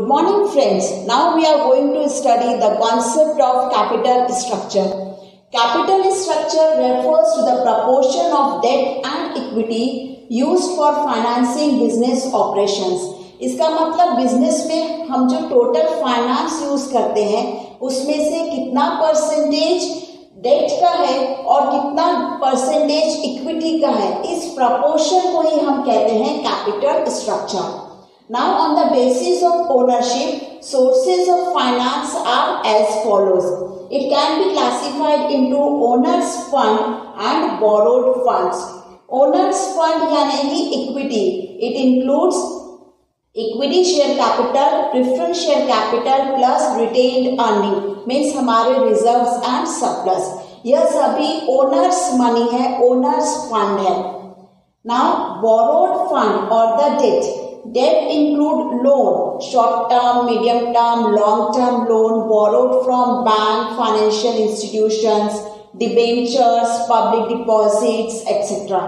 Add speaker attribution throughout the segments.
Speaker 1: Good morning friends. Now we are going to study the concept of capital structure. Capital structure refers to the proportion of debt and equity used for financing business operations. इसका मतलब business में हम जो total finance use करते हैं उसमें से कितना परसेंटेज डेट का है और कितना परसेंटेज इक्विटी का है, इस प्रपोर्शन को ही हम कहते हैं capital structure. Now on the basis of ownership, sources of finance are as follows. It can be classified into owners fund and borrowed funds. Owners fund यानी कि equity. It includes equity share capital, preference share capital plus retained earning, means हमारे reserves and surplus. यह सभी owners money है, owners fund है. Now borrowed fund or the debt. Debt include loan, short term, medium term, long term loan borrowed from bank, financial institutions, debentures, public deposits, etc.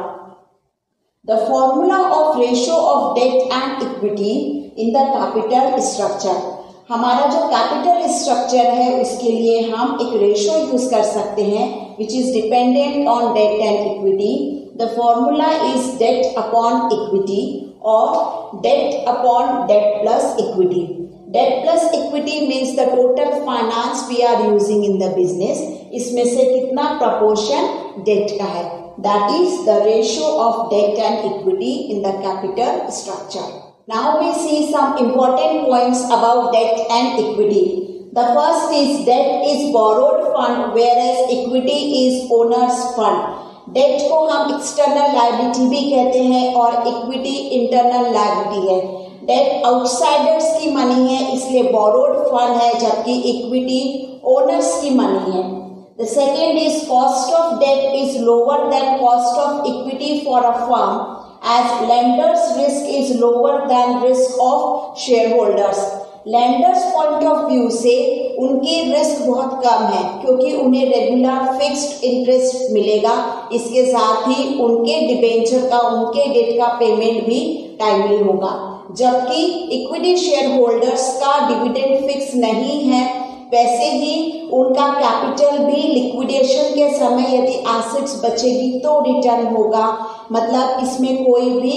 Speaker 1: The formula of ratio of debt and equity in the capital structure. हमारा जो capital structure है उसके लिए हम एक ratio use कर सकते हैं which is dependent on debt and equity. The formula is debt upon equity or debt upon debt plus equity. Debt plus equity means the total finance we are using in the business. इसमें से कितना proportion debt का है. That is the ratio of debt and equity in the capital structure. Now we see some important points about debt and equity. The first is debt is borrowed fund whereas equity is owner's fund. Debt को हम external liability भी कहते हैं और equity internal liability है. Debt outsiders की money है इसलिए बोरोड फंड है, जबकि इक्विटी ओनर्स की मनी है. The second is cost of debt is lower than cost of equity for a firm as lenders risk is lower than risk of share holders. Lenders point of view से उनकी risk बहुत कम है क्योंकि उन्हें regular fixed interest मिलेगा. इसके साथ ही उनके डिबेंचर का, उनके डेट का पेमेंट भी टाइमली होगा, जबकि इक्विटी शेयर होल्डर्स का डिविडेंड फिक्स नहीं है. वैसे ही उनका कैपिटल भी लिक्विडेशन के समय यदि एसेट्स बचेगी तो रिटर्न होगा. मतलब इसमें कोई भी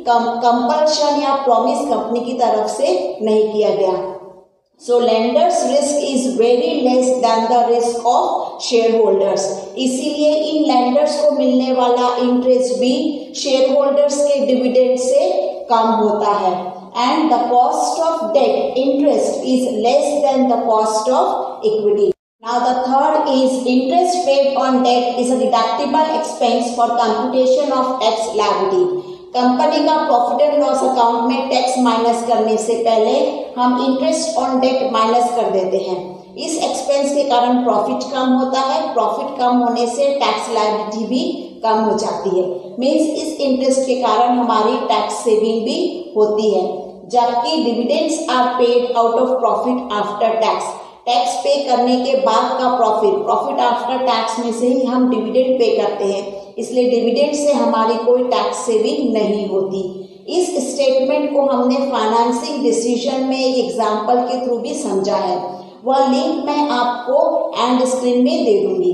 Speaker 1: कंपल्शन या प्रॉमिस कंपनी की तरफ से नहीं किया गया. So lenders risk is very less than the risk of share holders. इसीलिए इन लेंडर्स को मिलने वाला इंटरेस्ट भी शेयर होल्डर्स के डिविडेंड से कम होता है. And the cost of debt interest is less than the cost of equity. Now the third is interest paid on debt is a deductible expense for computation of tax liability. Company का profit and loss account में tax minus करने से पहले हम interest on date minus कर देते हैं. इस एक्सपेंस के कारण प्रॉफिट कम होता है. प्रॉफिट कम होने से टैक्स लायबिलिटी भी कम हो जाती है. मीन्स इस इंटरेस्ट के कारण हमारी टैक्स सेविंग भी होती है, जबकि dividends are paid out of profit after tax. Tax pay करने के बाद का प्रॉफिट आफ्टर टैक्स में से ही हम डिविडेंड पे करते हैं, इसलिए डिविडेंड से हमारी कोई टैक्स सेविंग नहीं होती. इस स्टेटमेंट को हमने फाइनेंसिंग डिसीजन में एक एग्जांपल के थ्रू भी समझा है. वह लिंक मैं आपको एंड स्क्रीन में दे दूंगी.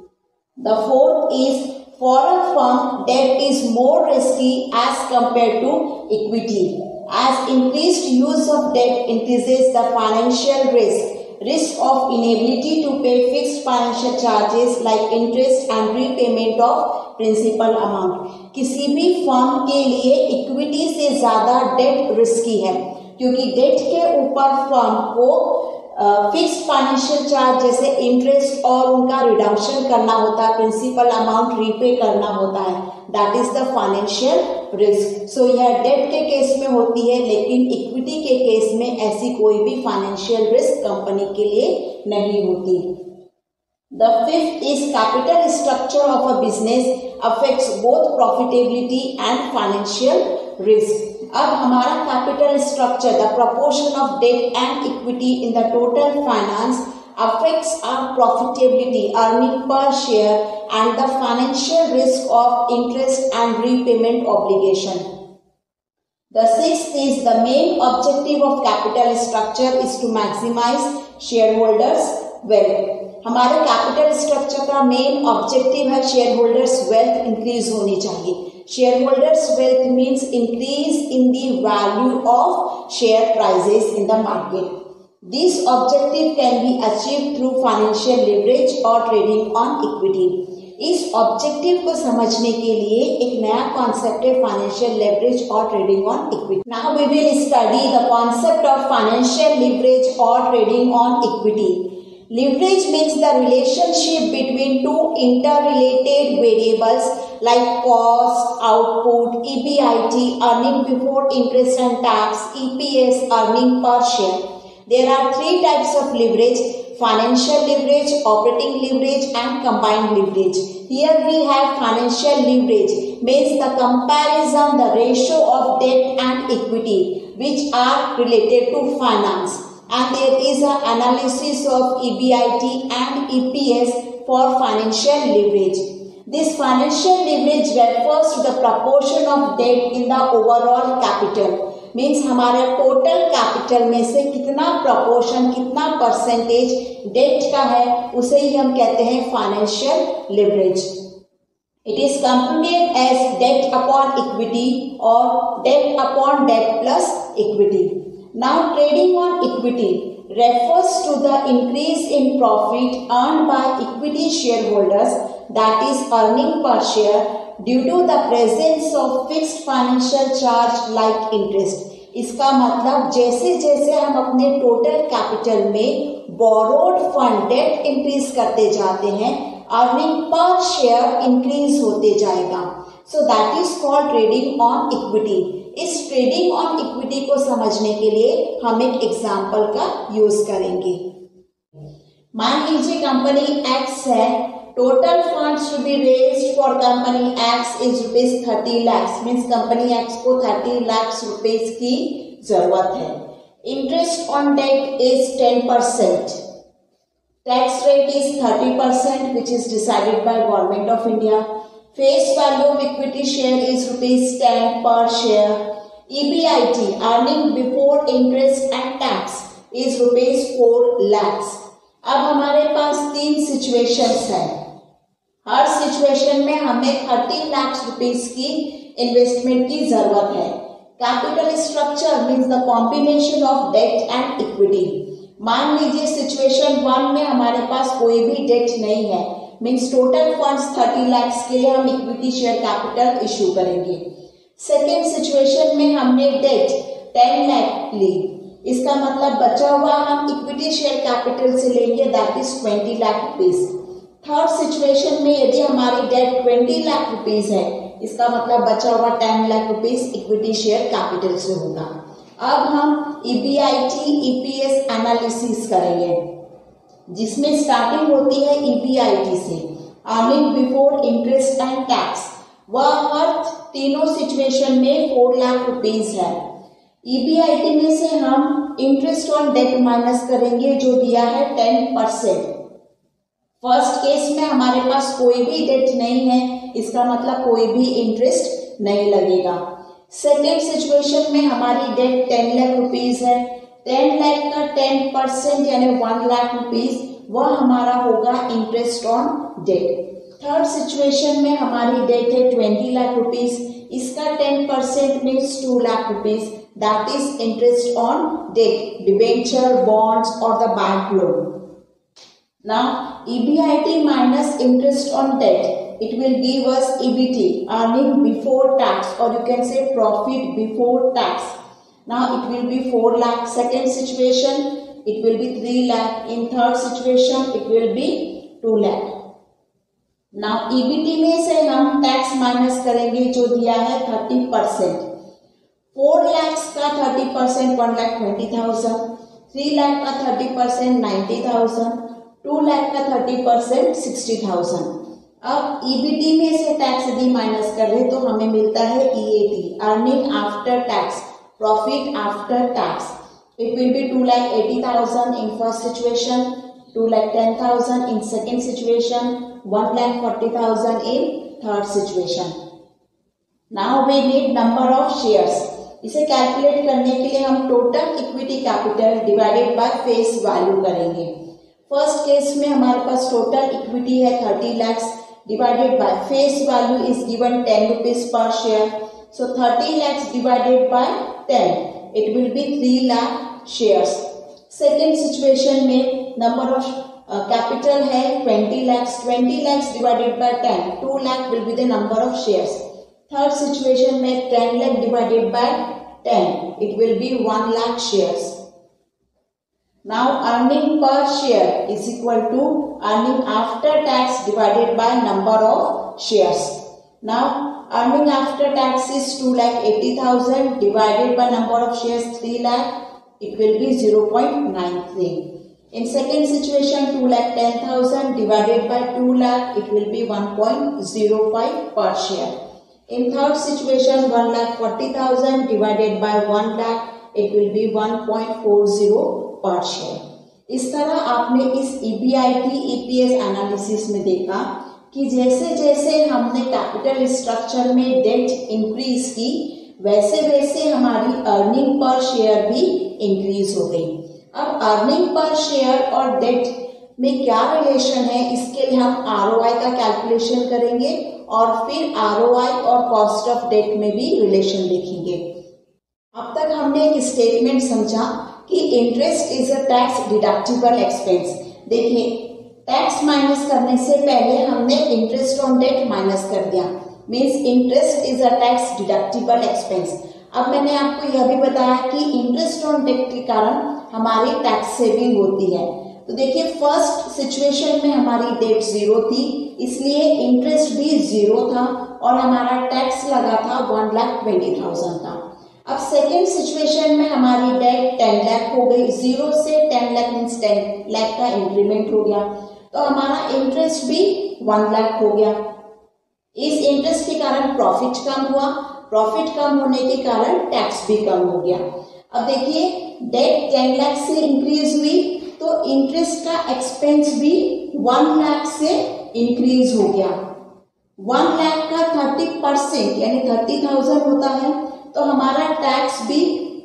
Speaker 1: The fourth is for a firm debt is more risky as compare to equity. As increased use of debt increases the financial risk of inability to pay fixed financial charges like interest and repayment of principal amount. किसी भी firm के लिए equity से ज्यादा date risky है क्योंकि date के ऊपर फर्म को फिक्स्ड फाइनेंशियल चार्ज जैसे इंटरेस्ट और उनका रिडम्पशन करना होता है, प्रिंसिपल अमाउंट रीपे करना होता है. That is the financial risk. So यह डेट के केस में होती है, लेकिन इक्विटी के केस में ऐसी कोई भी फाइनेंशियल रिस्क कंपनी के लिए नहीं होती. The fifth is capital structure of a business affects both profitability and financial risk. अब हमारा capital structure, the proportion of debt and equity in the total finance affects our profitability, earning per share and the financial risk of interest and repayment obligation. The sixth is the main objective of capital structure is to maximize shareholders wealth. हमारे capital structure का main objective है share holders wealth increase होनी चाहिए. Share holders wealth means increase in the value of share prices in the market. This objective can be achieve through financial leverage और trading on equity. इस objective को समझने के लिए एक नया कॉन्सेप्ट है फाइनेंशियल लेवरेज और trading on equity. Now we will study the concept of financial leverage और trading on equity. Leverage means the relationship between two interrelated variables like cost, output, EBIT, earning before interest and tax, EPS, earning per share. There are three types of leverage: financial leverage, operating leverage and combined leverage. Here we have financial leverage means the comparison, the ratio of debt and equity which are related to finance. And there is an analysis of EBIT and EPS for financial leverage. This financial leverage refers to the proportion of debt in the overall capital. Means हमारे total capital में से कितना proportion, कितना percentage date का है, उसे ही हम कहते हैं financial leverage. It is computed as debt upon equity or debt upon debt plus equity. Now, trading on equity refers to the increase in profit earned by equity shareholders, that is earning per share, due to the presence of fixed financial charge like interest. इसका मतलब जैसे जैसे हम अपने total capital में borrowed fund debt increase करते जाते हैं, अर्निंग पर शेयर इंक्रीज होते जाएगा. So that is called trading on equity. इस ट्रेडिंग ऑन इक्विटी को समझने के लिए हम एक एग्जाम्पल का यूज करेंगे. मान लीजिए कंपनी एक्स है, total funds to be raised for company x is ₹30 lakh. Means company x को 30 लाख रुपीज की जरूरत है. Interest on debt is 10%. Tax rate is 30% which is decided by Government of India. Face value of equity share is ₹10 per share. EBIT, earning before interest and tax, is ₹4 lakhs. अब हमारे पास तीन situations हैं. हर situation में हमें 30 lakh rupees की investment की जरूरत है. Capital structure means the combination of debt and equity. मान लीजिए सिचुएशन 1 में हमारे पास कोई भी डेट नहीं है, मीन्स टोटल फंड्स 30 लाख के लिए हम इक्विटी शेयर कैपिटल इशू करेंगे. सेकेंड सिचुएशन में हमने डेट 10 लाख ली, इसका मतलब बचा हुआ हम इक्विटी शेयर कैपिटल से लेंगे, that is 20 lakh rupees. Third situation में यदि हमारी डेट 20 लाख रुपीज है, इसका मतलब बचा हुआ 10 lakh rupees equity share capital से होगा. अब हम EBIT, EPS एनालिसिस करेंगे, जिसमें स्टार्टिंग होती है EBIT से, earning before interest and tax. वह हर तीनों सिचुएशन में 4 लाख रुपीज है. EBIT में से हम इंटरेस्ट ऑन डेट माइनस करेंगे जो दिया है 10%. फर्स्ट केस में हमारे पास कोई भी डेट नहीं है, इसका मतलब कोई भी इंटरेस्ट नहीं लगेगा. सेकेंड सिचुएशन में हमारी डेट 10 लाख रुपीज है. 10 लाख का 10% यानी 1 लाख रुपीज, वह हमारा होगा interest on debt. Third situation में हमारी डेट है 20 लाख रुपीज, इसका 10% means 2 lakh rupees, that is interest on debt, debenture, bonds और the bank loan. Now EBIT minus interest on debt, it will give us EBT, earning before tax, or you can say profit before tax. Now it will be 4 lakh. Second situation it will be 3 lakh. In third situation it will be 2 lakh. Now EBT में से हम tax minus करेंगे जो दिया है 30%. 4 lakhs का 30% 1,20,000. 3 lakh का 30% 90,000. 2 lakh का 30% 60,000. अब EBT में से टैक्स यदि माइनस कर रहे तो हमें मिलता है EAT, earning after tax, profit after tax. It will be 2,80,000 in first situation, 2,10,000 in second situation, 1,40,000 in third situation. Now we need number of shares. इसे कैलकुलेट करने के लिए हम total equity capital divided by face value करेंगे। First case में हमारे पास total equity है 30 lakhs divided by face value is given 10 rupees per share. So 30 lakhs divided by 10 it will be 3 lakh shares. Second situation में number of capital है 20 lakhs divided by 10 2 lakh will be the number of shares. Third situation में 10 lakh divided by 10 it will be 1 lakh shares. Now earning per share is equal to earning after tax divided by number of shares. Now earning after tax is 2,80,000 divided by number of shares 3 lakh. It will be 0.93. In second situation 2,10,000 divided by 2 lakh. It will be 1.05 per share. In third situation 1,40,000 divided by 1 lakh. It will be 1.40 पर share. इस तरह आपने इस EBIT EPS analysis में देखा कि जैसे जैसे हमने कैपिटल स्ट्रक्चर में डेट इंक्रीज की वैसे वैसे हमारी अर्निंग पर शेयर भी इंक्रीज हो गई। अब अर्निंग पर शेयर और डेट में क्या रिलेशन है, इसके लिए हम ROI का कैलकुलेशन करेंगे और फिर ROI और कॉस्ट ऑफ डेट में भी रिलेशन देखेंगे। अब तक हमने एक स्टेटमेंट समझा कि interest is a tax deductible expense. देखिए टैक्स माइनस करने से पहले हमने इंटरेस्ट ऑन डेट माइनस कर दिया, means interest is a tax deductible expense. अब मैंने आपको यह भी बताया कि इंटरेस्ट ऑन डेट के कारण हमारी टैक्स सेविंग होती है। तो देखिए फर्स्ट सिचुएशन में हमारी डेट 0 थी, इसलिए इंटरेस्ट भी 0 था और हमारा टैक्स लगा था 1,20,000 का। अब सेकेंड सिचुएशन में हमारी डेट 10 लाख हो गई, 0 से 10 लाख मीन्स 10 लाख का इंक्रीमेंट हो गया, तो हमारा इंटरेस्ट भी 1 लाख हो गया। इस इंटरेस्ट के कारण प्रॉफिट कम हुआ, प्रॉफिट कम होने के कारण टैक्स भी कम हो गया। अब देखिए डेट 10 लाख से इंक्रीज हुई तो इंटरेस्ट का एक्सपेंस भी 1 लाख से इंक्रीज हो गया। 1 लाख का 30% यानी 30,000 होता है, तो हमारा टैक्स भी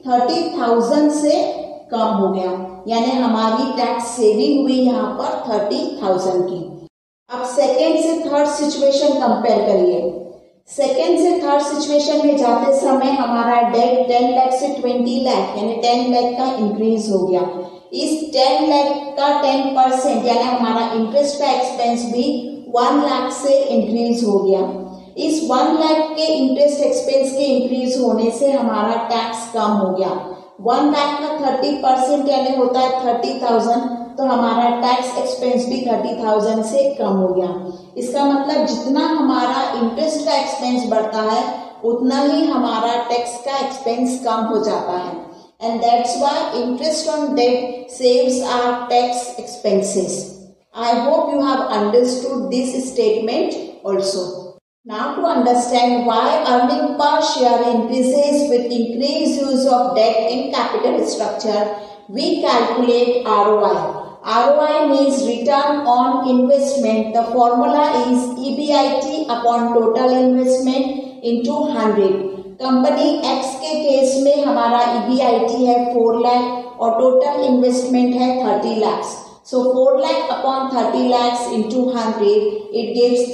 Speaker 1: 30,000 से कम हो गया, यानी हमारी टैक्स सेविंग हुई यहाँ पर 30,000 की। अब सेकेंड से थर्ड सिचुएशन कंपेयर करिए। सेकेंड से थर्ड सिचुएशन में जाते समय हमारा डेट 10 लाख से 20 लाख यानी 10 लाख का इंक्रीज हो गया। इस 10 लाख का 10% यानी हमारा इंटरेस्ट का एक्सपेंस भी 1 लाख से इंक्रीज हो गया। इस 1 लाख के इंटरेस्ट एक्सपेंस के इंक्रीज होने से हमारा टैक्स कम हो गया। 1 लाख का 30% यानी होता है 30,000, तो हमारा टैक्स एक्सपेंस भी 30,000 से कम हो गया। इसका मतलब जितना हमारा इंटरेस्ट का एक्सपेंस बढ़ता है उतना ही हमारा टैक्स का एक्सपेंस कम हो जाता है, and that's why interest on debt saves our tax expenses. I hope you have understood this statement also. Now to understand why earning per share increases with increased use of debt in capital structure, we calculate ROI. ROI means return on investment. The formula is EBIT upon total investment into 100. Company X के case में हमारा EBIT है 4 लाख और total investment है 30 lakhs. So 4 lakh upon 30 lakhs into 100, it gives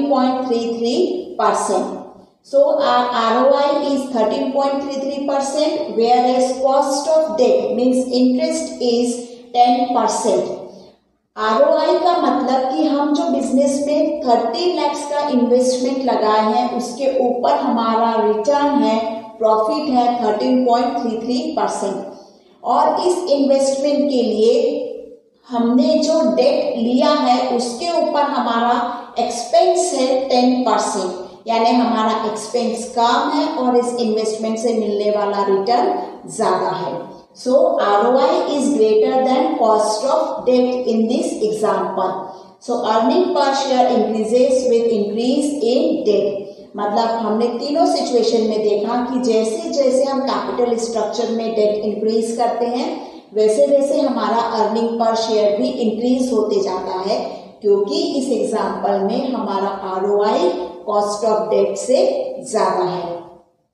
Speaker 1: 13.33%. So our ROI is 13.33%, whereas cost of debt means interest is 10%. ROI का मतलब कि हम जो बिजनेस में 30 lakhs का इन्वेस्टमेंट लगाए हैं उसके ऊपर हमारा रिटर्न है, प्रॉफिट है 13.33%। और इस इन्वेस्टमेंट के लिए हमने जो डेट लिया है उसके ऊपर हमारा एक्सपेंस है 10%, यानी हमारा एक्सपेंस कम है और इस इन्वेस्टमेंट से मिलने वाला रिटर्न ज्यादा है। So ROI is greater than cost of debt in this example. So earning पर share increases with increase in debt. मतलब हमने तीनों सिचुएशन में देखा कि जैसे जैसे हम कैपिटल स्ट्रक्चर में डेट इंक्रीज करते हैं वैसे वैसे हमारा अर्निंग पर शेयर भी इंक्रीज होते जाता है, क्योंकि इस एग्जाम्पल में हमारा ROI कॉस्ट ऑफ डेट से ज्यादा है।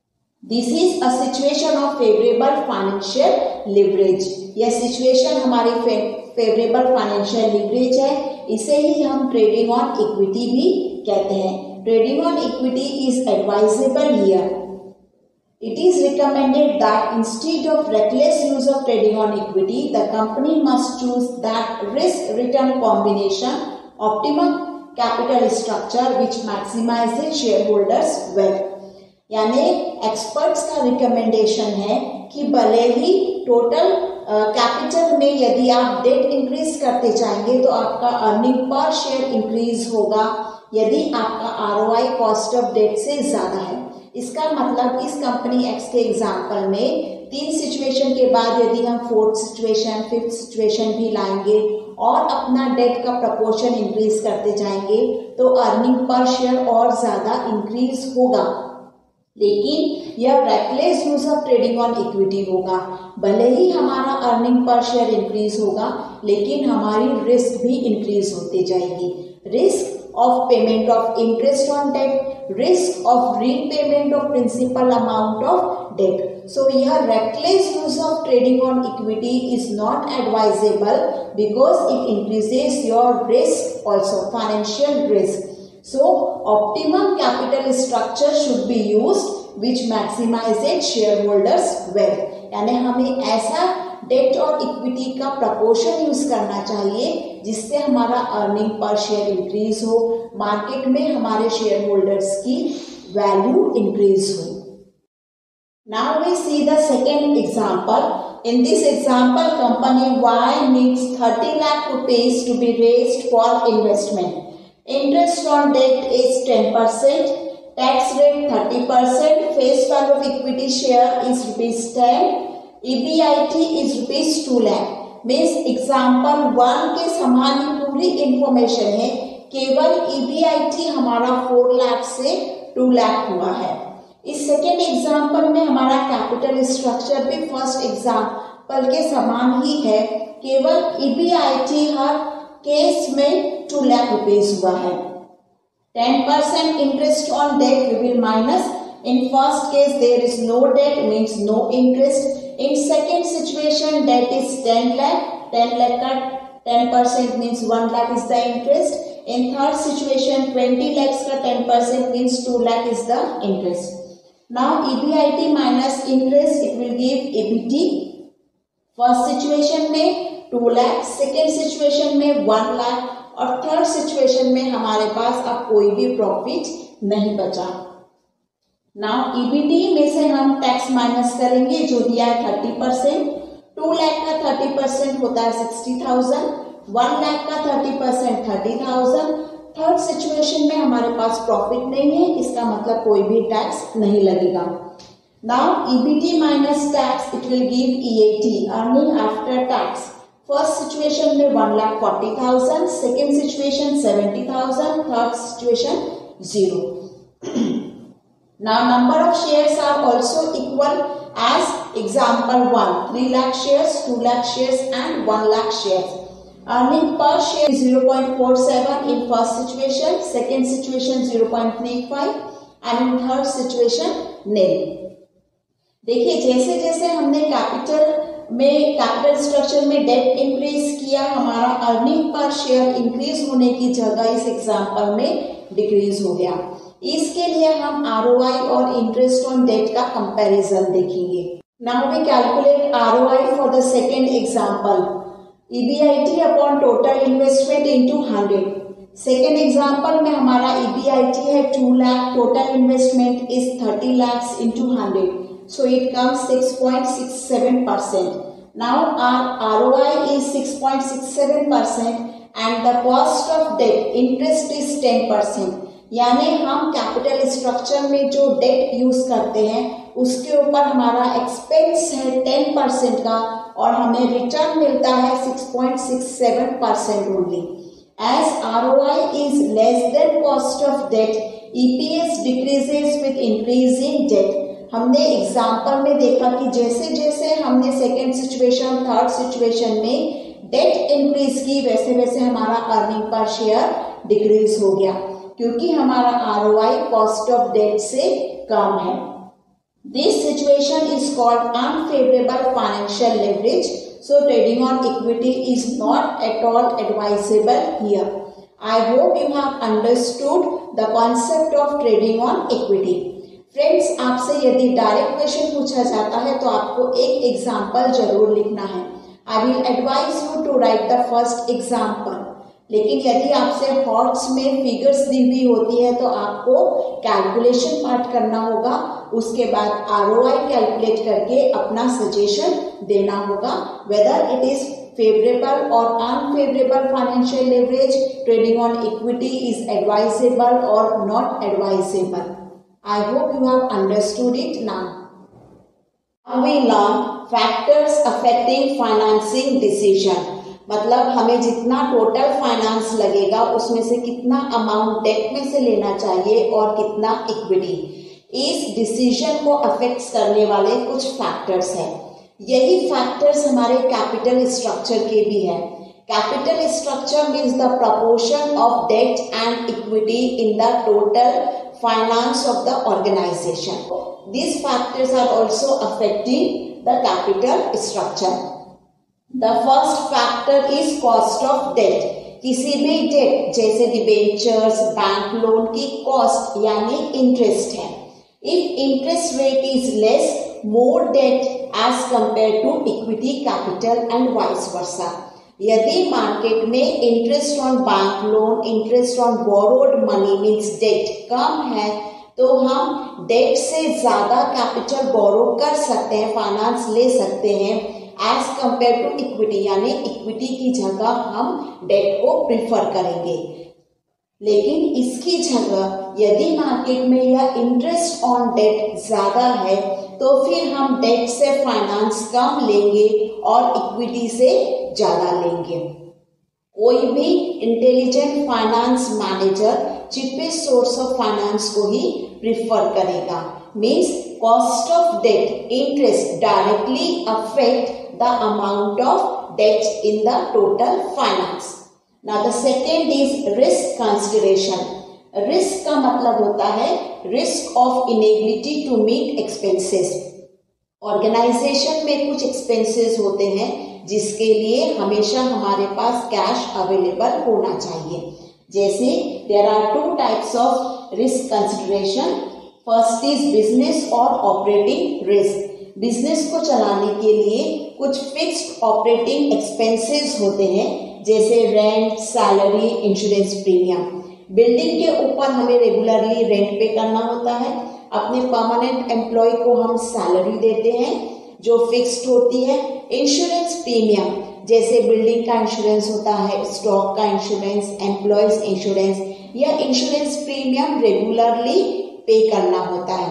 Speaker 1: This is a situation of favourable financial leverage. यह सिचुएशन हमारी फेवरेबल फाइनेंशियल लिवरेज है, इसे ही हम ट्रेडिंग ऑन इक्विटी भी कहते हैं। Trading on equity is advisable here. It is recommended that instead of reckless use of trading on equity, the company must choose that risk-return combination, optimum capital structure which maximizes shareholders' wealth। यानी experts का recommendation है कि भले ही total capital में यदि आप date increase करते जाएंगे तो आपका अर्निंग पर शेयर इंक्रीज होगा यदि आपका ROI कॉस्ट ऑफ डेट से ज्यादा है। इसका मतलब इस कंपनी एक्स के एग्जाम्पल में 3 सिचुएशन के बाद यदि हम 4th सिचुएशन 5th सिचुएशन भी लाएंगे और अपना डेट का प्रपोर्शन इंक्रीज करते जाएंगे तो अर्निंग पर शेयर और ज्यादा इंक्रीज होगा। लेकिन यह reckless use of trading on equity होगा। भले ही हमारा अर्निंग पर शेयर इंक्रीज होगा लेकिन हमारी रिस्क भी इंक्रीज होती जाएगी। Risk of payment of interest on debt, risk of repayment of principal amount of debt. So here reckless use of trading on equity is not advisable because it increases your risk also, financial risk. So optimum capital structure should be used which maximizes shareholders wealth। यानी हमें ऐसा date और equity का proportion use करना चाहिए जिससे हमारा earning per share increase हो, मार्केट में हमारे शेयर होल्डर्स की वैल्यू इंक्रीज हो। Now we see the second example. In this example company Y needs 30 lakh rupees to be raised for investment. Interest on debt is 10%, tax rate 30%, face value of equity share is ₹10, EBIT is ₹2 lakh। Means example 1 के समान ही पूरी information है, केवल EBIT हमारा 4 लाख से 2 लाख हुआ है। इस सेकेंड एग्जाम्पल में हमारा कैपिटल स्ट्रक्चर भी फर्स्ट एग्जाम्पल के समान ही है, केवल EBIT हर केस में 2 लाख रुपीज हुआ है। 10% interest on debt we will minus. In first case there is no debt means no interest. In second situation debt is 10 lakh, 10 lakh का 10% means 1 lakh is the interest. In third situation 20 lakhs का 10% means 2 lakh is the interest. Now EBIT minus interest it will give EBT। First situation में 2 lakh, second situation में 1 लाख और third situation में हमारे पास अब कोई भी प्रॉफिट नहीं बचा। नाउ EBT में से हम टैक्स माइनस करेंगे जो दिया है 30%। 2 लाख का 30% होता है 60,000, 1 लाख का 30% 30,000। थर्ड सिचुएशन में हमारे पास प्रॉफिट नहीं है, इसका मतलब कोई भी टैक्स नहीं लगेगा। Now EBT minus tax it will give EAT, earning after tax. First situation में 1,40,000, second situation 70,000, third situation 0। Now number of shares are also equal as example 1, 3 lakh shares, 2 lakh shares and 1 lakh shares. Earning per share is 0.47 in first situation, second situation 0.35 and in third situation nil। देखिए जैसे जैसे हमने capital structure में debt increase किया, हमारा earning per share increase होने की जगह इस एग्जाम्पल में डिक्रीज हो गया। इसके लिए हम ROI और इंटरेस्ट ऑन डेट का कंपैरिजन देखेंगे। Now we calculate ROI for the second example. EBIT upon total investment into 100। Second example में हमारा EBIT है 2 lakh, total investment is 30 lakhs into 100, so it comes 6.67%. Now our ROI is 6.67% and the cost of debt interest is 10%। यानी हम capital structure में जो date use करते हैं उसके ऊपर हमारा एक्सपेंस है 10% का और हमें रिटर्न मिलता है 6.67% only. As ROI is less than cost of debt, EPS decreases with increase in debt. हमने एग्जाम्पल में देखा कि जैसे जैसे हमने सेकेंड सिचुएशन थर्ड सिचुएशन में डेट इंक्रीज की वैसे वैसे हमारा अर्निंग पर शेयर डिक्रीज हो गया क्योंकि हमारा ROI कॉस्ट ऑफ डेट से कम है। This situation is called unfavorable financial leverage. So trading on equity is not at all advisable here. I hope you have understood the concept of trading on equity. Friends, आपसे यदि direct question पूछा जाता है तो आपको एक example जरूर लिखना है. I will advise you to write the first example. लेकिन यदि आपसे हॉट्स में फिगर्स दी हुई होती है तो आपको कैलकुलेशन पार्ट करना होगा. उसके बाद ROI कैलकुलेट करके अपना सजेशन देना होगा, whether it is favorable or unfavorable financial leverage, trading on equity is advisable or not advisable. I hope you have understood it now. Now we learn factors affecting financing decision. मतलब हमें जितना total finance लगेगा उसमें से कितना amount date में से लेना चाहिए और कितना इक्विटी, इस डिसीजन को अफेक्ट करने वाले कुछ फैक्टर्स हैं. यही फैक्टर्स हमारे कैपिटल स्ट्रक्चर के भी है. Capital structure means the proportion of debt and equity in the total finance of the organisation. These factors are also affecting the capital structure. The first factor is cost of debt. किसी भी debt जैसे debentures, bank loan की cost यानी interest है. If interest rate is less, more debt as compared to equity capital and vice versa. यदि market में interest on bank loan, interest on borrowed money means debt कम है तो हम date से ज्यादा कैपिटल बोरो कर सकते हैं, फाइनेंस ले सकते हैं एज कंपेयर टू इक्विटी, यानी इक्विटी की जगह हम डेट को प्रिफर करेंगे. लेकिन इसकी जगह यदि मार्केट में यह इंटरेस्ट ऑन डेट ज्यादा है तो फिर हम डेट से फाइनेंस कम लेंगे और इक्विटी से ज्यादा लेंगे. कोई भी intelligent finance manager cheapest source of finance को ही प्रिफर करेगा. Means cost of debt, interest directly affect the amount of debt in the total finance. Now the second is risk consideration. Risk का मतलब होता है risk of inability to meet expenses. Organisation में कुछ expenses होते हैं जिसके लिए हमेशा हमारे पास कैश अवेलेबल होना चाहिए. जैसे there are two types of risk consideration. First is business और ऑपरेटिंग रिस्क. बिजनेस को चलाने के लिए कुछ फिक्स्ड ऑपरेटिंग एक्सपेंसेस होते हैं जैसे rent, salary, insurance premium. Building के ऊपर हमें रेगुलरली रेंट पे करना होता है. अपने परमानेंट एम्प्लॉय को हम सैलरी देते हैं जो फिक्स्ड होती है. इंश्योरेंस प्रीमियम जैसे बिल्डिंग का इंश्योरेंस होता है, स्टॉक का इंश्योरेंस, एम्प्लॉयज इंश्योरेंस, यह इंश्योरेंस प्रीमियम रेगुलरली पे करना होता है.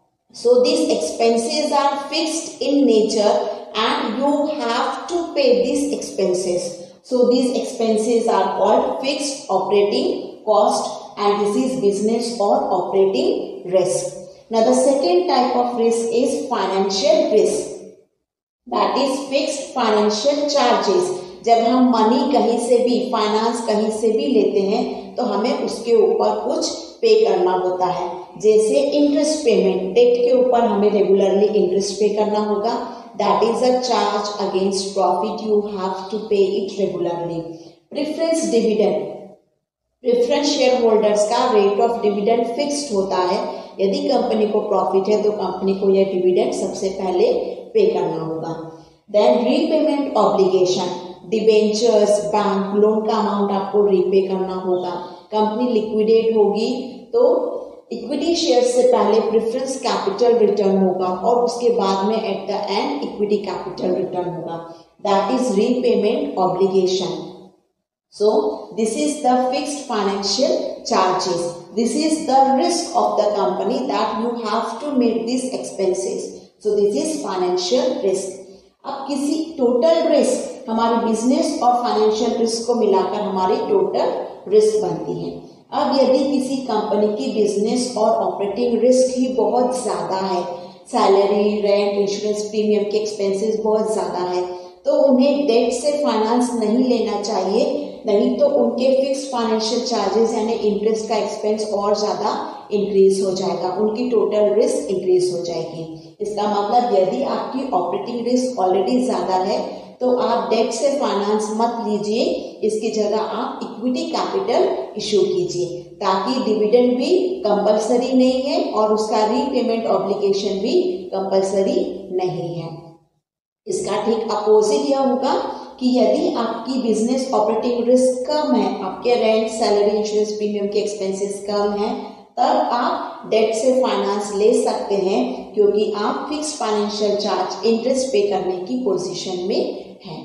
Speaker 1: So these expenses are fixed in nature and you have to pay these expenses. So these expenses are called fixed operating cost and this is business or operating risk. Now the second type of risk is financial risk. That is fixed financial charges. जब हम money कहीं से भी, finance कहीं से भी लेते हैं तो हमें उसके ऊपर कुछ पे करना होता है. जैसे इंटरेस्ट पेमेंट, डेट के ऊपर हमें रेगुलरली इंटरेस्ट पे करना होगा. That is a charge against profit, you have to pay it regularly. Preference dividend, preference share holders का रेट ऑफ डिविडेंड फिक्स्ड होता है. यदि कंपनी को प्रॉफिट है तो कंपनी को यह डिविडेंड सबसे पहले पे करना होगा. Then repayment obligation, debentures, bank loan का अमाउंट आपको रीपे करना होगा. कंपनी लिक्विडेट होगी तो इक्विटी शेयर से पहले प्रेफरेंस कैपिटल रिटर्न होगा और उसके बाद में at the end equity capital return होगा. That is repayment obligation. So this is the fixed financial charges. This is the risk of the company that you have to make these expenses. So this is financial risk. अब किसी total risk, हमारे business और financial risk को मिलाकर हमारी total risk बनती है. अब यदि किसी कंपनी की बिजनेस और ऑपरेटिंग रिस्क ही बहुत ज्यादा है, सैलरी, रेंट, इंश्योरेंस प्रीमियम के एक्सपेंसेस बहुत ज्यादा है, तो उन्हें डेट से फाइनेंस नहीं लेना चाहिए. नहीं तो उनके फिक्स फाइनेंशियल चार्जेस यानी इंटरेस्ट का एक्सपेंस और ज़्यादा इंक्रीज हो जाएगा, उनकी टोटल रिस्क इंक्रीज हो जाएगी। इसका मतलब यदि आपकी ऑपरेटिंग रिस्क ऑलरेडी ज़्यादा है तो आप डेट से फाइनेंस मत लीजिए, इसकी जगह आप इक्विटी कैपिटल इशू कीजिए, ताकि डिविडेंड भी कंपलसरी नहीं है और उसका रीपेमेंट ऑब्लिगेशन भी कंपलसरी नहीं है। इसका ठीक अपोजिट यह होगा कि यदि आपकी बिजनेस ऑपरेटिंग रिस्क कम है, आपके रेंट, सैलरी, इंश्योरेंस प्रीमियम के एक्सपेंसेस कम हैं, तब आप डेट से फाइनेंस ले सकते हैं, क्योंकि आप fix financial charge interest pay करने की पोजीशन में हैं।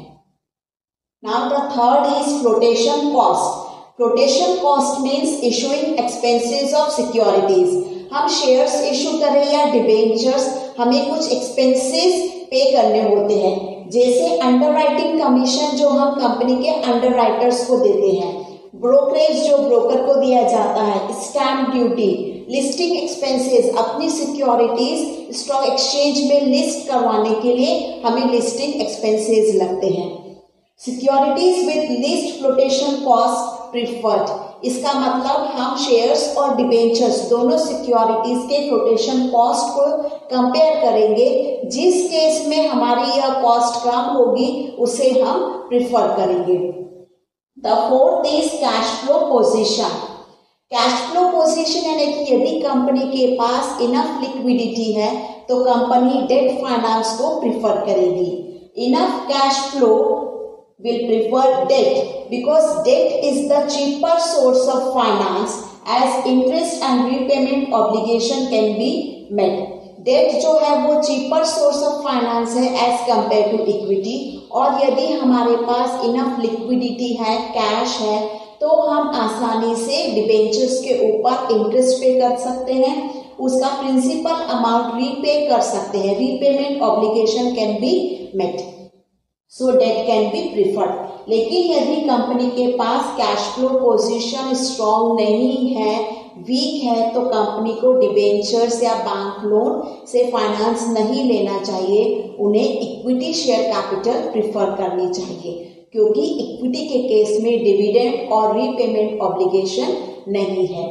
Speaker 1: Now the third is flotation cost. Flotation cost means issuing expenses of securities. हम शेयर्स इशू करें या डिबेंचर्स, हमें कुछ एक्सपेंसेस पे करने होते हैं, जैसे अंडरराइटिंग कमीशन जो हम कंपनी के अंडरराइटर्स को देते हैं, ब्रोकरेज जो ब्रोकर को दिया जाता है, स्टैम्प ड्यूटी, लिस्टिंग एक्सपेंसेस, अपनी सिक्योरिटीज स्टॉक एक्सचेंज में लिस्ट करवाने के लिए हमें लिस्टिंग एक्सपेंसेस लगते हैं। Securities with list flotation cost preferred, इसका मतलब हम शेयर्स और डिबेंचर्स दोनों सिक्योरिटीज के फ्लोटेशन कॉस्ट को कंपेयर करेंगे। जिस केस में हमारी यह कॉस्ट कम होगी उसे हम प्रिफर करेंगे। The fourth is cash flow position. Cash flow position यानी कि यदि कंपनी के पास इनफ लिक्विडिटी है तो कंपनी डेट फाइनेंस को प्रिफर करेगी। Enough cash flow will prefer debt because debt is the cheaper source of finance as interest and repayment obligation can be met. Debt जो है वो cheaper source of finance है as compared to equity, और यदि हमारे पास enough liquidity है, cash है, तो हम आसानी से डिबेंचर्स के ऊपर इंटरेस्ट पे कर सकते हैं, उसका प्रिंसिपल अमाउंट रीपे कर सकते हैं, repayment obligation can be met, so debt can be preferred. लेकिन यदि कंपनी के पास कैश फ्लो पोजीशन स्ट्रॉन्ग नहीं है, वीक है, तो कंपनी को डिबेंचर्स या बैंक लोन से फाइनेंस नहीं लेना चाहिए, उन्हें इक्विटी शेयर कैपिटल प्रिफर करनी चाहिए, क्योंकि इक्विटी के केस में डिविडेंड और रीपेमेंट ऑब्लिगेशन नहीं है।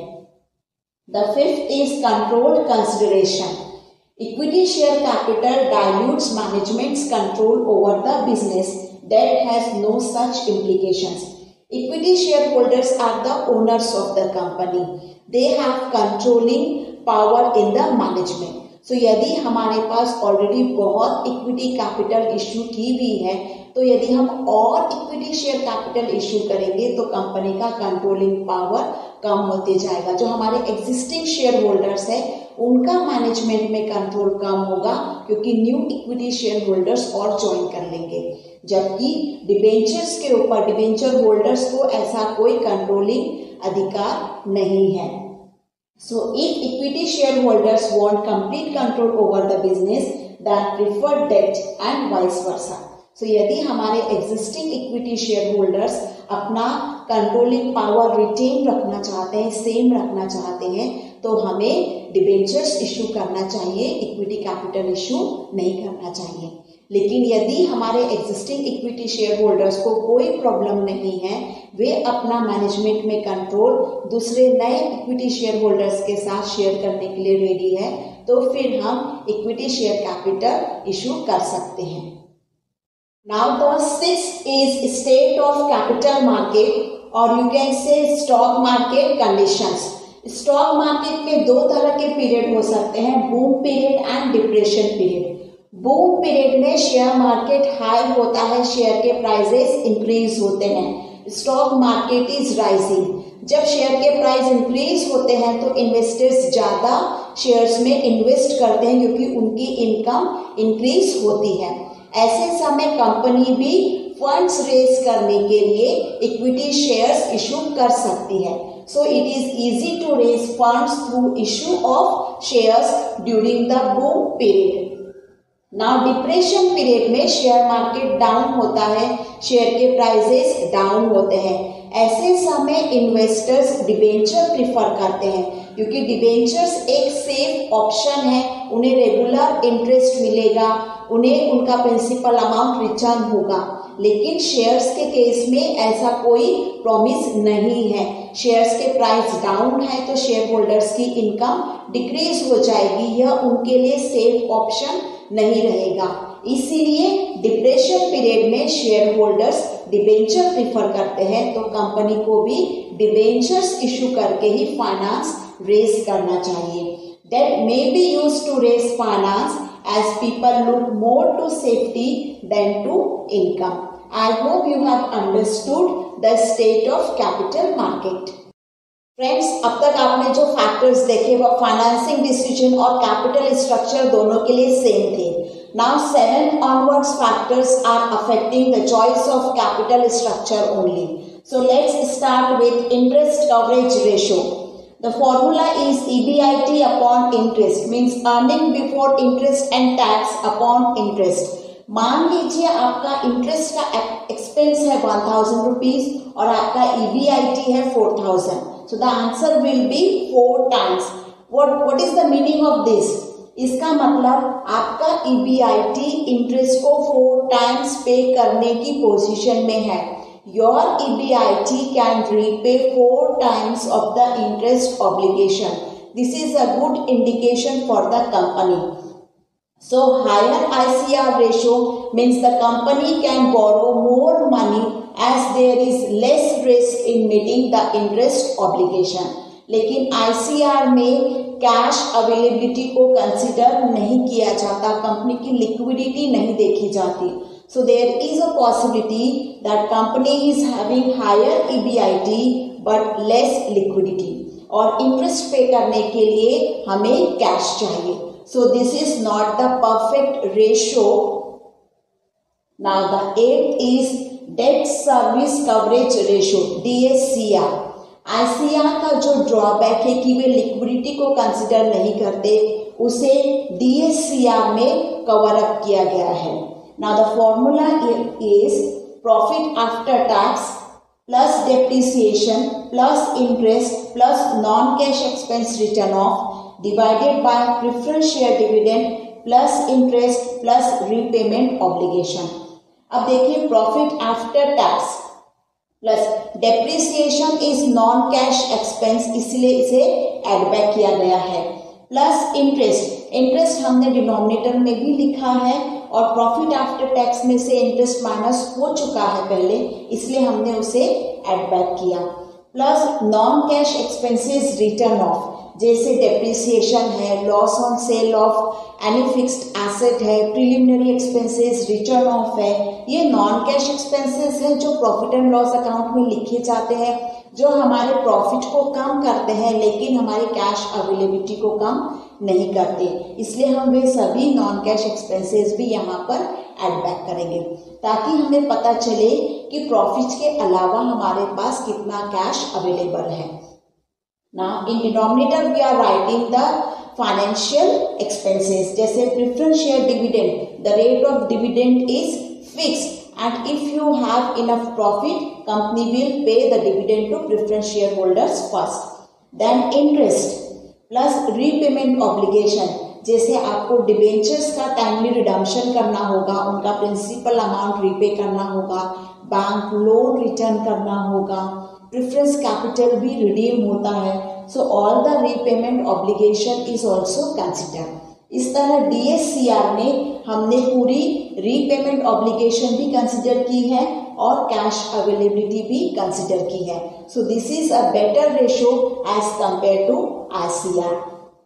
Speaker 1: The fifth is controlled consideration. Equity share capital dilutes management's control over the business. Debt has no such implications. Equity shareholders are the owners of the company. They have controlling power in the management. So यदि हमारे पास already बहुत equity capital issue की हुई है, तो यदि हम और इक्विटी शेयर कैपिटल इश्यू करेंगे तो कंपनी का कंट्रोलिंग पावर कम होते जाएगा। जो हमारे एग्जिस्टिंग शेयर होल्डर्स है उनका मैनेजमेंट में कंट्रोल कम होगा, क्योंकि न्यू इक्विटी शेयर होल्डर्स और ज्वाइन कर लेंगे, जबकि डिबेंचर्स के ऊपर डिबेंचर होल्डर्स को ऐसा कोई कंट्रोलिंग अधिकार नहीं है। So if equity shareholders want complete control over the business, then prefer debt and vice versa. So यदि हमारे existing equity shareholders अपना कंट्रोलिंग पावर रिटेन रखना चाहते हैं, सेम रखना चाहते हैं, तो हमें डिबेंचर्स इशू करना चाहिए, इक्विटी कैपिटल इशू नहीं करना चाहिए। लेकिन यदि हमारे एग्जिस्टिंग इक्विटी शेयर होल्डर्स को कोई प्रॉब्लम नहीं है, वे अपना मैनेजमेंट में कंट्रोल दूसरे नए इक्विटी शेयर होल्डर्स के साथ शेयर करने के लिए रेडी है, तो फिर हम इक्विटी शेयर कैपिटल इशू कर सकते हैं। Now the sixth is state of capital market, और you can say stock market conditions. Stock market में दो तरह के पीरियड हो सकते हैं, boom period and depression period. Boom period में शेयर मार्केट हाई होता है, शेयर के प्राइसेस इंक्रीज होते हैं, स्टॉक मार्केट इज राइजिंग। जब शेयर के प्राइस इंक्रीज होते हैं तो इन्वेस्टर्स ज्यादा शेयर्स में इन्वेस्ट करते हैं, क्योंकि उनकी इनकम इंक्रीज होती है। ऐसे समय कंपनी भी फंड्स रेज करने के लिए इक्विटी शेयर्स इशू कर सकती है। So it is easy to raise funds through issue of shares during the boom period. Now depression period में शेयर मार्केट डाउन होता है, शेयर के प्राइसेस डाउन होते हैं। ऐसे समय इन्वेस्टर्स डिबेंचर प्रिफर करते हैं, क्योंकि डिबेंचर्स एक सेफ ऑप्शन है, उन्हें रेगुलर इंटरेस्ट मिलेगा, उन्हें उनका प्रिंसिपल अमाउंट रिटर्न होगा। लेकिन शेयर्स के केस में ऐसा कोई प्रॉमिस नहीं है। शेयर्स के प्राइस डाउन है तो शेयर होल्डर्स की इनकम डिक्रीज हो जाएगी, यह उनके लिए सेफ ऑप्शन नहीं रहेगा। इसीलिए डिप्रेशन पीरियड में शेयर होल्डर्स डिबेंचर प्रीफर करते हैं, तो कंपनी को भी डिबेंचर्स इशू करके ही फाइनेंस रेज करना चाहिए। Debt may be used to raise finance as people look more to safety than to income. I hope you have understood the state of capital market. Friends, अब तक आपने जो factors देखे वो financing decision और capital structure दोनों के लिए सेम थे। Now 7 onwards factors are affecting the choice of capital structure only. So let's start with interest coverage ratio. The formula is EBIT upon interest, means earning before interest and tax upon interest. मान लीजिए आपका interest का expense है 1000 rupees और आपका EBIT है 4000. So the answer will be 4 times. What is the meaning of this? इसका मतलब आपका EBIT इंटरेस्ट को 4 टाइम्स पे करने की पोजीशन में है। Your EBIT can repay 4 times of the interest obligation. This is a good indication for the company. So higher ICR ratio means the company can borrow more money as there is less risk in meeting the interest obligation. लेकिन ICR में cash availability को consider नहीं किया जाता, company की liquidity नहीं देखी जाती। So there is a possibility that company is having higher EBIT but less liquidity और इंटरेस्ट पे करने के लिए हमें कैश चाहिए। So this is not the perfect ratio. Now the 8th is debt service coverage ratio, DSCR. ICR का जो drawback है कि वे लिक्विडिटी को कंसिडर नहीं करते, उसे DSCR में कवर अप किया गया है। Now the formula is profit after tax plus depreciation plus interest plus non-cash expense written off divided by preference share dividend plus interest plus repayment obligation. अब देखिए profit after tax plus depreciation is non cash expense, इसलिए इसे add back किया गया है, plus interest हमने denominator में भी लिखा है और प्रॉफिट आफ्टर टैक्स में से इंटरेस्ट माइनस हो चुका है पहले, इसलिए हमने उसे ऐड बैक किया, plus non cash expenses written off, जैसे डेप्रिसिएशन है, loss on sale of any fixed asset है, प्रिलिमिनरी एक्सपेंसेस रिटर्न ऑफ है, ये नॉन कैश एक्सपेंसेस हैं जो प्रॉफिट एंड लॉस अकाउंट में लिखे जाते हैं, जो हमारे प्रॉफिट को कम करते हैं लेकिन हमारे कैश अवेलेबिलिटी को कम नहीं करते, इसलिए हम वे सभी नॉन कैश एक्सपेंसेस भी यहाँ पर ऐड बैक करेंगे ताकि हमें पता चले कि प्रॉफिट के अलावा हमारे पास कितना कैश अवेलेबल है। Now in denominator we are writing the financial expenses, जैसे preference share dividend, the rate of dividend is fixed and if you have enough profit, company will pay the dividend to preference shareholders first. Then interest plus repayment obligation, जैसे आपको debentures का timely redemption करना होगा, उनका principal amount repay करना होगा, bank loan return करना होगा, प्रेफरेंस कैपिटल भी रिडीम होता है, so all the repayment obligation is also considered. इस तरह DSCR में हमने पूरी रीपेमेंट ऑब्लिगेशन भी कंसिडर की है और कैश अवेलेबिलिटी भी कंसिडर की है, so this is a better ratio as compare to ICR।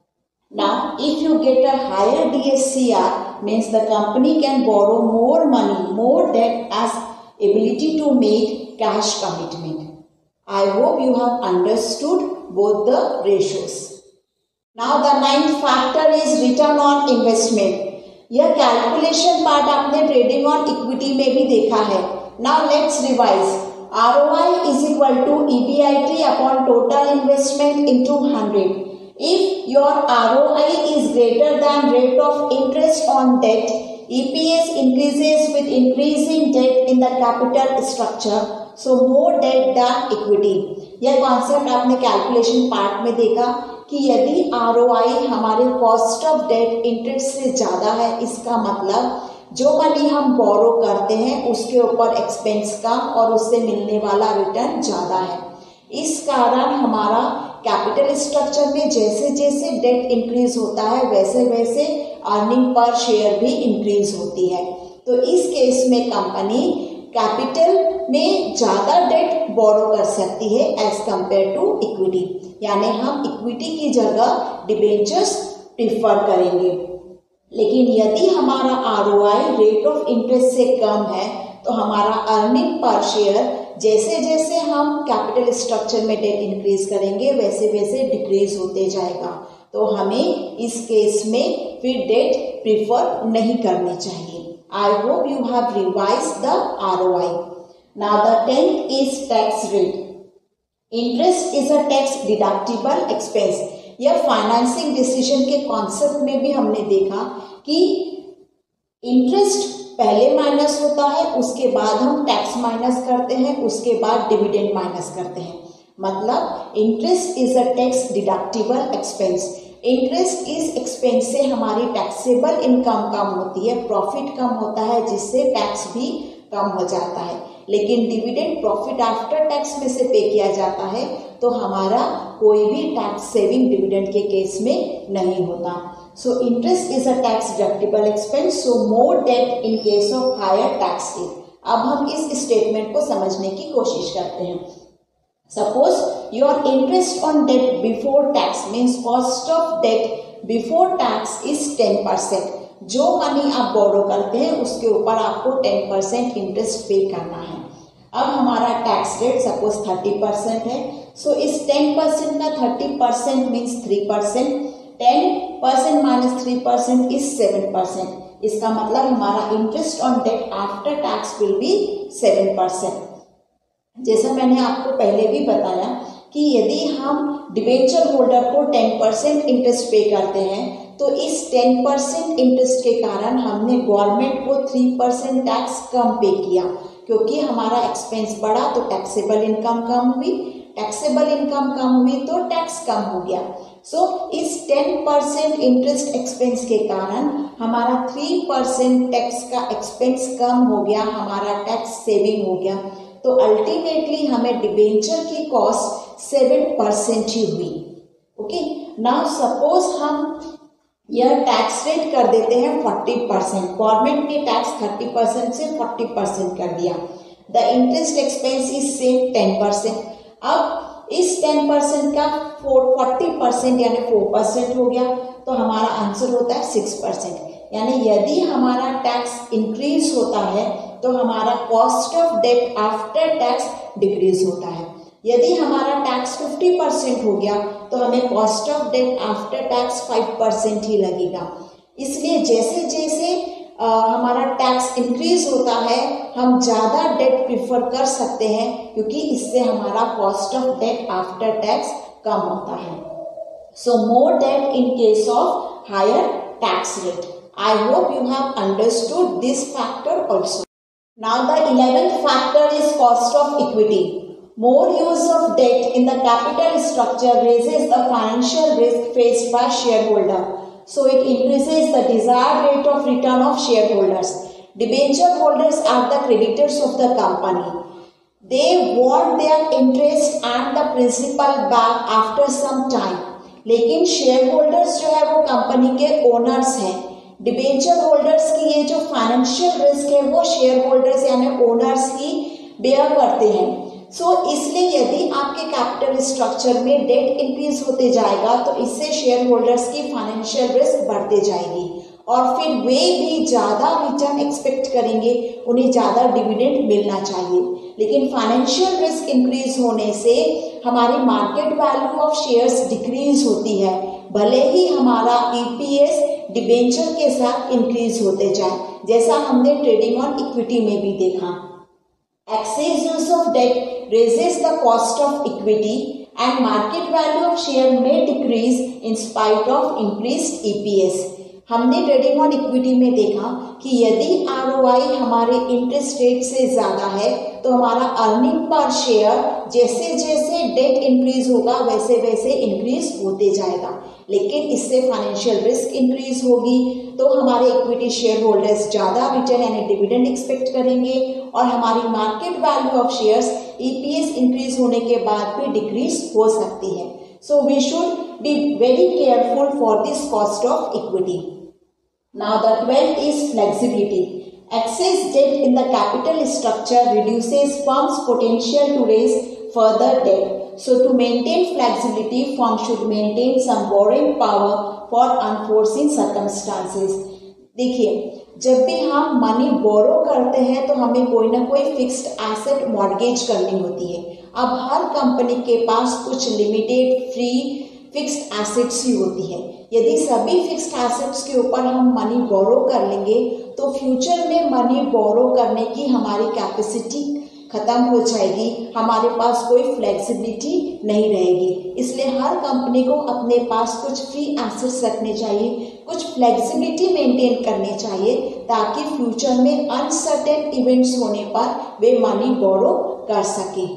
Speaker 1: Now if you get a higher DSCR means the company can borrow more money, more debt as ability to make cash commitment. I hope you have understood both the ratios. Now the ninth factor is return on investment. यह calculation part आपने trading on equity में भी देखा है। Now let's revise. ROI is equal to EBIT upon total investment into 100. If your ROI is greater than rate of interest on debt, EPS increases with increasing debt in the capital structure, so more debt than equity. यह concept आपने calculation part में देखा कि यदि ROI हमारे cost of debt interest से ज़्यादा है, इसका मतलब जो मनी हम बोरो करते हैं उसके ऊपर एक्सपेंस कम और उससे मिलने वाला रिटर्न ज़्यादा है। इस कारण हमारा कैपिटल स्ट्रक्चर में जैसे जैसे डेट इंक्रीज होता है वैसे वैसे अर्निंग पर शेयर भी इंक्रीज होती है। तो इस केस में कंपनी कैपिटल में ज़्यादा डेट बोरो कर सकती है एज कंपेयर टू इक्विटी, यानी हम इक्विटी की जगह डिबेंचर्स प्रीफर करेंगे। लेकिन यदि हमारा आरओआई रेट ऑफ इंटरेस्ट से कम है तो हमारा अर्निंग पर शेयर जैसे जैसे हम कैपिटल स्ट्रक्चर में डेट इंक्रीज करेंगे वैसे वैसे डिक्रीज होते जाएगा। तो हमें इस केस में फिर डेट प्रीफर नहीं करनी चाहिए। I hope you have revised the ROI. Now the 10th is tax rate. Interest is a tax deductible expense. यह फाइनेंसिंग डिसीजन के कॉन्सेप्ट में भी हमने देखा कि इंटरेस्ट पहले माइनस होता है, उसके बाद हम टैक्स माइनस करते हैं, उसके बाद डिविडेंड माइनस करते हैं। मतलब interest is a tax deductible expense. Interest इस एक्सपेंस से हमारी टैक्सेबल इनकम कम होती है, प्रॉफिट कम होता है, जिससे टैक्स भी कम हो जाता है। लेकिन डिविडेंड प्रॉफिट आफ्टर टैक्स में से पे किया जाता है, तो हमारा कोई भी टैक्स सेविंग डिविडेंड के केस में नहीं होता। So interest is a tax deductible expense, so more debt in case of higher tax rate. अब हम इस स्टेटमेंट को समझने की कोशिश करते हैं। Suppose your interest on debt before tax means cost of debt before tax is 10%. जो मनी आप बोरो करते हैं उसके ऊपर आपको 10% इंटरेस्ट पे करना है। अब हमारा टैक्स रेट सपोज 30% है, सो इस 10% का 30% मीन्स 3%, 10% माइनस 3% इज 7%। इसका मतलब हमारा interest on debt after tax will be 7%। जैसा मैंने आपको पहले भी बताया कि यदि हम डिबेंचर होल्डर को 10% इंटरेस्ट पे करते हैं तो इस 10% इंटरेस्ट के कारण हमने गवर्नमेंट को 3% टैक्स कम पे किया, क्योंकि हमारा एक्सपेंस बढ़ा तो टैक्सेबल इनकम कम हुई, टैक्सेबल इनकम कम हुई तो टैक्स कम हो गया। सो इस 10% इंटरेस्ट एक्सपेंस के कारण हमारा 3% टैक्स का एक्सपेंस कम हो गया, हमारा टैक्स सेविंग हो गया। तो अल्टीमेटली हमें डिबेंचर की कॉस्ट 7% ही हुई। ओके, नाउ सपोज हम यह टैक्स रेट कर देते हैं 40%। गवर्नमेंट ने टैक्स 30% से 40% कर दिया। The interest expense is same 10%। अब इस 10% का 40% यानी 4% हो गया, तो हमारा आंसर होता है 6%। यानी यदि हमारा टैक्स इंक्रीज होता है तो हमारा cost of debt after tax decrease होता है। यदि हमारा टैक्स 50% हो गया तो हमें cost of debt after tax 5% ही लगेगा। इसलिए जैसे जैसे हमारा टैक्स इंक्रीज होता है हम ज़्यादा डेट प्रीफर कर सकते हैं, क्योंकि इससे हमारा cost of debt after tax कम होता है। So more debt in case of higher tax rate. I hope you have understood this factor also. Now the 11th factor is cost of equity. More use of debt in the capital structure raises the financial risk faced by shareholder. So it increases the desired rate of return of shareholders. Debenture holders are the creditors of the company. They want their interest and the principal back after some time. लेकिन shareholders जो है वो company के owners हैं। Debenture holders की ये जो financial risk है वो शेयर होल्डर्स यानी ओनर्स ही बेयर करते हैं। सो इसलिए यदि आपके कैपिटल स्ट्रक्चर में डेट इंक्रीज होते जाएगा तो इससे शेयर होल्डर्स की फाइनेंशियल रिस्क बढ़ते जाएगी और फिर वे भी ज़्यादा रिटर्न एक्सपेक्ट करेंगे, उन्हें ज़्यादा डिविडेंड मिलना चाहिए। लेकिन फाइनेंशियल रिस्क इंक्रीज होने से हमारी market value of shares decrease होती है, भले ही हमारा ईपीएस डिबेंचर के साथ इंक्रीज होते जाए, जैसा हमने ट्रेडिंग ऑन इक्विटी में भी देखा। Excess use of debt raises the cost of equity and market value of share में decrease in spite of increased EPS. हमने ट्रेडिंग ऑन इक्विटी में देखा कि यदि आरओआई हमारे इंटरेस्ट रेट से ज़्यादा है तो हमारा अर्निंग पर शेयर जैसे जैसे डेट इंक्रीज होगा वैसे वैसे इंक्रीज होते जाएगा। लेकिन इससे फाइनेंशियल रिस्क इंक्रीज होगी, तो हमारे इक्विटी शेयर होल्डर्स ज़्यादा रिटर्न यानी डिविडेंड एक्सपेक्ट करेंगे और हमारी market value of shares EPS increase होने के बाद भी डिक्रीज हो सकती है। So we should be very careful for this cost of equity. Now the 12th is flexibility. Excess debt in the capital structure reduces firm's potential to raise further debt. So to maintain flexibility, firm should maintain some borrowing power for unforeseen circumstances. देखिए, जब भी हम money borrow करते हैं तो हमें कोई ना कोई फिक्स्ड एसेट मॉर्गेज करनी होती है। अब हर कंपनी के पास कुछ लिमिटेड फ्री फिक्स्ड एसेट्स ही होती है। यदि सभी फिक्स्ड एसेट्स के ऊपर हम मनी बोरो कर लेंगे तो फ्यूचर में मनी बोरो करने की हमारी कैपेसिटी खत्म हो जाएगी, हमारे पास कोई फ्लेक्सिबिलिटी नहीं रहेगी। इसलिए हर कंपनी को अपने पास कुछ फ्री एसेट्स रखने चाहिए, कुछ फ्लेक्सिबिलिटी मेंटेन करनी चाहिए ताकि फ्यूचर में अनसर्टेन इवेंट्स होने पर वे मनी बोरो कर सकें।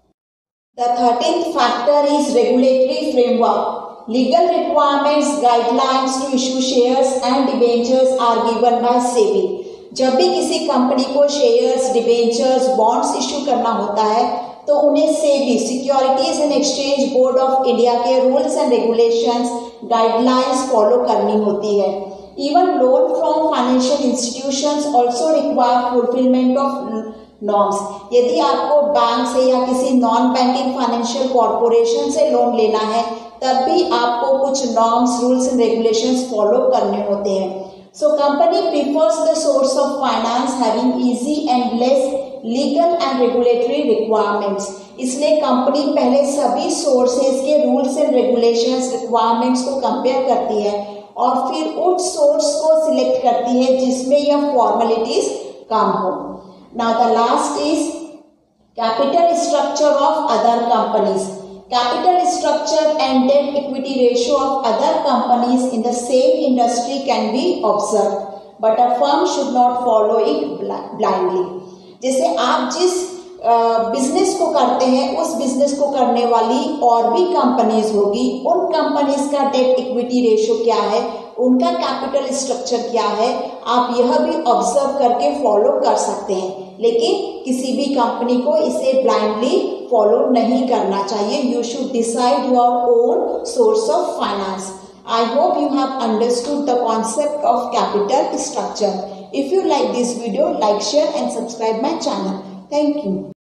Speaker 1: The 13th factor is regulatory framework. Legal requirements, guidelines to issue shares and debentures are given by SEBI. जब भी किसी कंपनी को शेयर्स, डिबेंचर्स, बॉन्ड्स इशू करना होता है तो उन्हें SEBI securities and exchange board of India के rules and regulations, guidelines follow करनी होती है। Even loan from financial institutions also require fulfilment of norms. यदि आपको बैंक से या किसी नॉन बैंकिंग फाइनेंशियल कॉर्पोरेशन से लोन लेना है तब भी आपको कुछ norms, rules and regulations follow करने होते हैं। So company prefers the source of finance having easy and less legal and regulatory requirements. इसलिए कंपनी पहले सभी सोर्सेज के रूल्स एंड रेगुलेशंस, रिक्वायरमेंट्स को कंपेयर करती है और फिर उस सोर्स को सिलेक्ट करती है जिसमें यह फॉर्मेलिटीज कम हो। Now the last is capital structure of other companies. Capital structure and debt equity ratio of other companies in the same industry can be observed, but a firm should not follow it blindly. जैसे आप जिस business को करते हैं उस business को करने वाली और भी कंपनीज होगी, उन कंपनीज का डेट इक्विटी रेशियो क्या है, उनका कैपिटल स्ट्रक्चर क्या है, आप यह भी ऑब्जर्व करके फॉलो कर सकते हैं। लेकिन किसी भी कंपनी को इसे ब्लाइंडली फॉलो नहीं करना चाहिए। You should decide your own source of finance. I hope you have understood the concept of capital structure. If you like this video, like, share and subscribe my channel. Thank you.